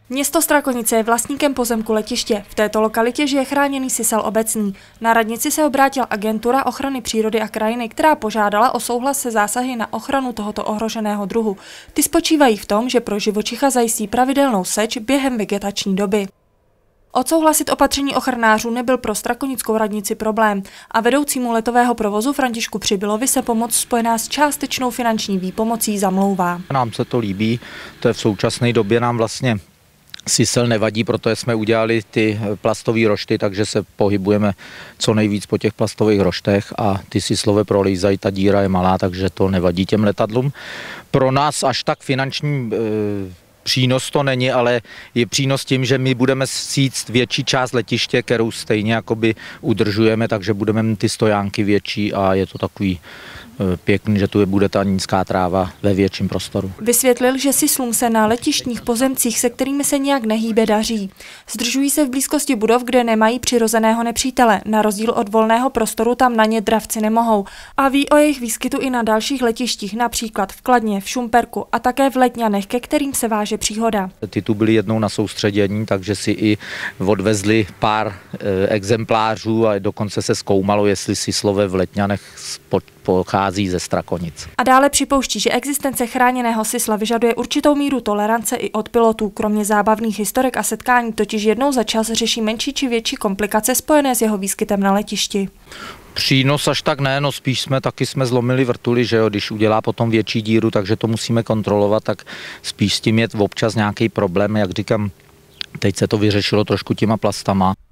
Město Strakonice je vlastníkem pozemku letiště. V této lokalitě žije chráněný sisal obecný. Na radnici se obrátila Agentura ochrany přírody a krajiny, která požádala o souhlas se zásahy na ochranu tohoto ohroženého druhu. Ty spočívají v tom, že pro živočicha zajistí pravidelnou seč během vegetační doby. Odsouhlasit opatření ochranářů nebyl pro strakonickou radnici problém a vedoucímu letového provozu Františku Přibylovi se pomoc spojená s částečnou finanční výpomocí zamlouvá. Nám se to líbí, to je v současné době nám vlastně sisel nevadí, protože jsme udělali ty plastové rošty, takže se pohybujeme co nejvíc po těch plastových roštech a ty sislové prolízají, ta díra je malá, takže to nevadí těm letadlům. Pro nás až tak finanční přínos to není, ale je přínos tím, že my budeme síct větší část letiště, kterou stejně jakoby udržujeme, takže budeme mít ty stojánky větší a je to takový pěkný, že tu bude ta nízká tráva ve větším prostoru. Vysvětlil, že sislům se na letištních pozemcích, se kterými se nijak nehýbe, daří. Zdržují se v blízkosti budov, kde nemají přirozeného nepřítele. Na rozdíl od volného prostoru tam na ně dravci nemohou. A ví o jejich výskytu i na dalších letištích, například v Kladně, v Šumperku a také v Letňanech, ke kterým se váže příhoda. Ty tu byly jednou na soustředění, takže si i odvezli pár exemplářů a dokonce se zkoumalo, jestli sislové v Letňanech pochází ze Strakonic. A dále připouští, že existence chráněného sisla vyžaduje určitou míru tolerance i od pilotů. Kromě zábavných historek a setkání totiž jednou za čas řeší menší či větší komplikace spojené s jeho výskytem na letišti. Přínos až tak ne, no spíš jsme zlomili vrtuli, že jo, když udělá potom větší díru, takže to musíme kontrolovat, tak spíš s tím je občas nějaký problém, jak říkám, teď se to vyřešilo trošku těma plastama.